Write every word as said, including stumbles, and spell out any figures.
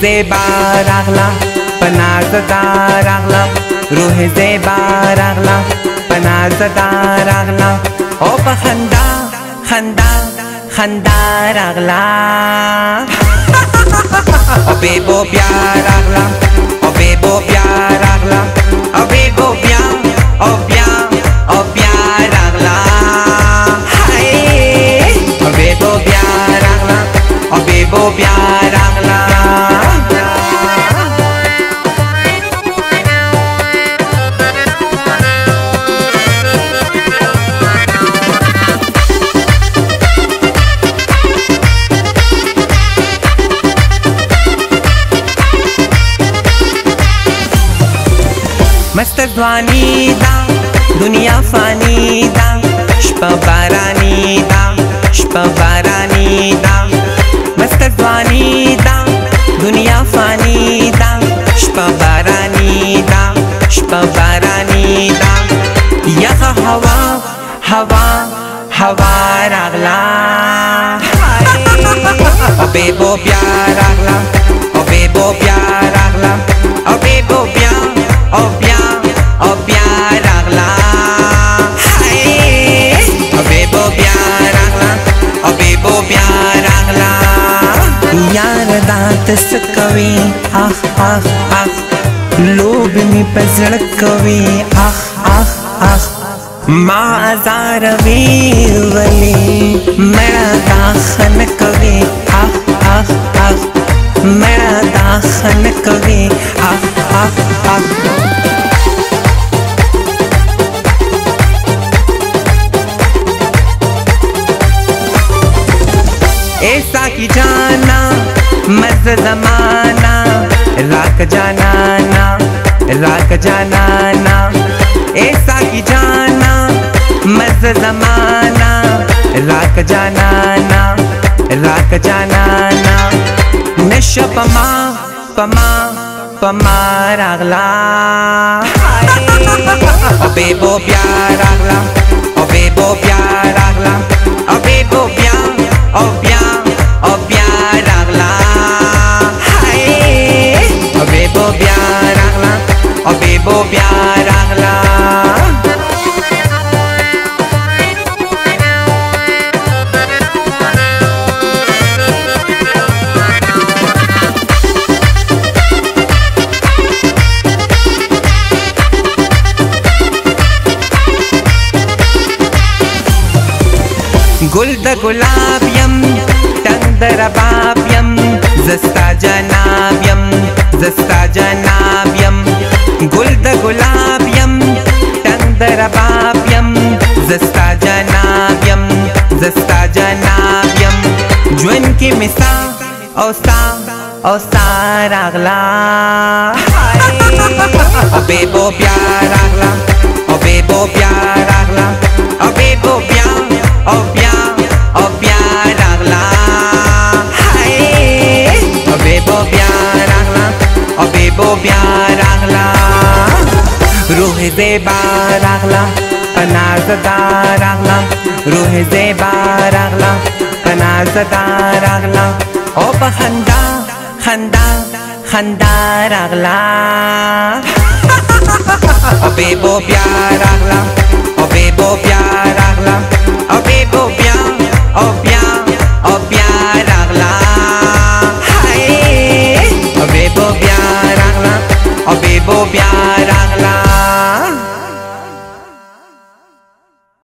زیبا راغلا پنازدا راغلا روح زیبا راغلا پنازدا راغلا او په خندا خندا خندا راغلا او بیبو بیا راغلا او بیبو بیا راغلا او بیبو بیا او بیا او بیا راغلا هاي او بیبو بیا راغلا او بیبو بیا راغلا मस्त ध्वनि दा दुनिया फानी दा शपा बारानी दा शपा बारानी दा मस्त ध्वनि दा दुनिया फानी दा शपा बारानी दा शपा बारानी दा यह हवा हवा हवा रागला ओ बेबो प्यार रागला ओ बेबो प्यार रागला ओ बेबो प्यार ओ प्यार ओ प्यार रागला हाय ओ बेबो प्यार रागला ओ बेबो प्यार रागला यार दात सकवी आह आह आह लोभ मी पजड़ कवी आह आह आह माँ आजार वीर वली मेरा दाखन कवी आह आह आह मेरा दाखन कवी आह आह आह ऐसा की जाना मज़ ज़माना राक जाना ना राक जाना ना ऐसा की जाना मज़ ज़माना राक जाना ना राक जाना ना नशा पमा पमा पमा रागला ओ बेबो प्यार रागला ओ बेबो प्यार रागला ओ बेबो प्यार ओ प्यार ओ प्यार रागला हाय ओ बेबो प्यार रागला ओ बेबो प्यार रागला गुल द गुलाब्यम टंग द रबाब्यम जस्ता जनाब्यम जस्ता जनाब्यम गुल द गुलाब्यम टंग द रबाब्यम जस्ता जनाब्यम जस्ता जनाब्यम ज्वन की मिसा औसा औसा रागला ओ बेबो प्यार रागला ओ बेबो प्यार रागला ओ बेबो प्यार ओ प्यार ओ प्यार रागला हाय ओ बेबो प्यार रागला ओ बेबो प्यार रागला रूह ज़ेबा रागला पनाज़दा रागला रूह ज़ेबा रागला पनाज़दा रागला ओ बखंदा खंदा खंदा रागला ओ बेबो प्यार रागला ओ बेबो प्यार रागला ओ बेबो प्यार ओ प्यार ओ प्यार रागला हाय ओ बेबो प्यार रागला ओ बेबो प्यार